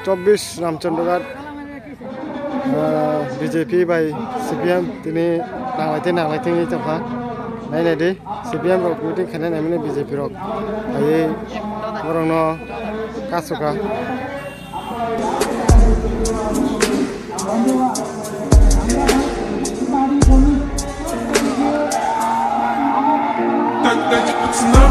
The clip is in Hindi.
24 रामचंद्रगढ़ बीजेपी बाय सीपीएम दिनै नांलायथिं जोंहा नायनायदि सीपीएम रक मिटिं खालामनाय माने बीजेपी रक आयै बरनो कासुका No